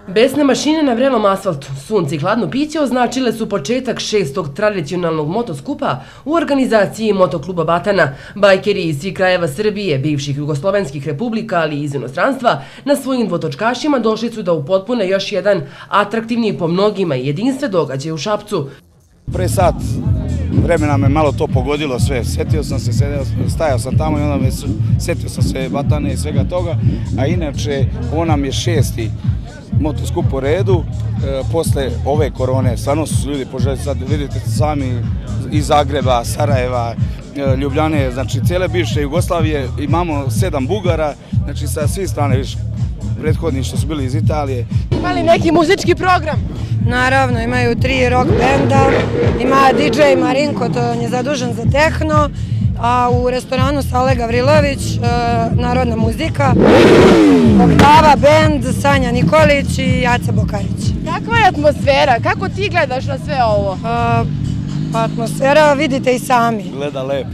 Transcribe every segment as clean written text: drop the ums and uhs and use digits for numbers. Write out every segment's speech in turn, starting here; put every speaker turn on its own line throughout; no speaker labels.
Besne mašine na vrelom asfaltu, sunce i hladno piće označile su početak 6. tradicionalnog motoskupa u organizaciji Motokluba Batana. Bajkeri iz svih krajeva Srbije, bivših jugoslovenskih republika, ali i iz inostranstva, na svojim dvotočkašima došli su da upotpune još jedan atraktivni po mnogima i jedinstven događaj u Šapcu.
Pre sat vremena me malo to pogodilo sve. Sjetio sam se, stajao sam tamo i onda me sjetio sam se Batane i svega toga. A inače, ovo nam je 6. motoskup po redu. Posle ove korone, stvarno su ljudi poželjeli, sad vidite sami iz Zagreba, Sarajeva, Ljubljane, znači cijele bivše Jugoslavije, imamo 7 Bugara, znači sa svih strane, viš, prethodni što su bili iz Italije.
Ima li neki muzički program?
Naravno, imaju 3 rock benda, ima DJ Marinko, to on je zadužen za tehno, a u restoranu Sale Gavrilović, narodna muzika, Oktava bend, Sanja Nikolić i Jaca Bokarić.
Kakva je atmosfera? Kako ti gledaš na sve ovo?
Atmosfera vidite i sami.
Gleda lepo.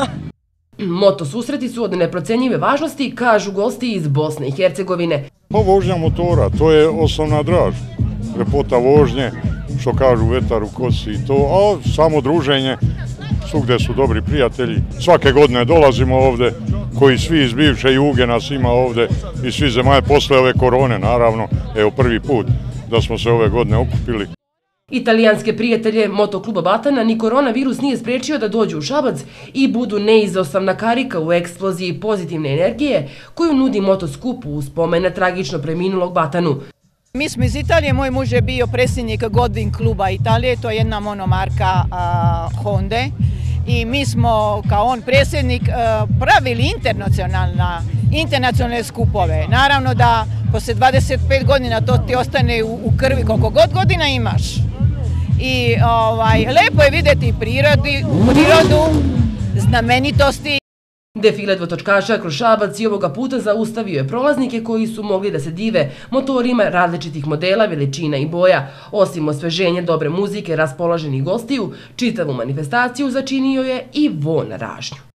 Moto susreti su od neprocenjive važnosti, kažu gosti iz Bosne i Hercegovine.
Vožnja motora, to je osnovna draž. Lepota vožnje, što kažu vetar u kosi i to, a samo druženje, svugde su dobri prijatelji. Svake godine dolazimo ovde, koji svi iz bivše Juge nas ima ovde i svi zemalja posle ove korone, naravno, evo prvi put da smo se ove godine okupili.
Italijanske prijatelje Motokluba Batana ni koronavirus nije sprečio da dođu u Šabac i budu neizostavna karika u eksploziji pozitivne energije koju nudi motoskup u spomen na tragično preminulog Batanu.
Mi smo iz Italije, moj muž je bio predsjednik Godin kluba Italije, to je jedna monomarka Honda. I mi smo, kao on predsjednik, pravili internacionalne skupove. Naravno da posle 25 godina to ti ostane u krvi koliko god godina imaš. I lepo je vidjeti prirodu, znamenitosti.
Defile dvotočkaša kroz Šabac i ovoga puta zaustavio je prolaznike koji su mogli da se dive motorima različitih modela, veličina i boja. Osim osveženja dobre muzike, raspoloženih gostiju, čitavu manifestaciju začinio je i von ražnju.